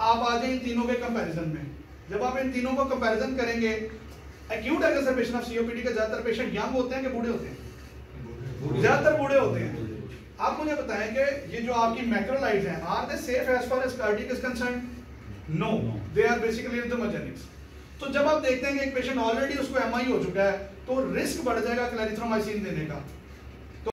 आप आ जाए इन तीनों के कंपैरिजन में। जब आप इन तीनों को कंपैरिजन करेंगे, एक्यूट एग्जर्बेशन ऑफ सीओपीडी के ज्यादातर पेशेंट यंग होते हैं कि बूढ़े होते हैं? ज्यादातर बूढ़े होते हैं। आप मुझे बताएं कि ये जो आपकी मैक्रोलाइट्स हैं, are they safe as far as cardiac is concern? No, they are basically एंथोमोजेनिक्स। तो जब आप देखते हैं कि एक पेशेंट ऑलरेडी उसको एमआई हो चुका है, तो रिस्क बढ़ जाएगा क्लैरिथ्रोमाइसिन देने का।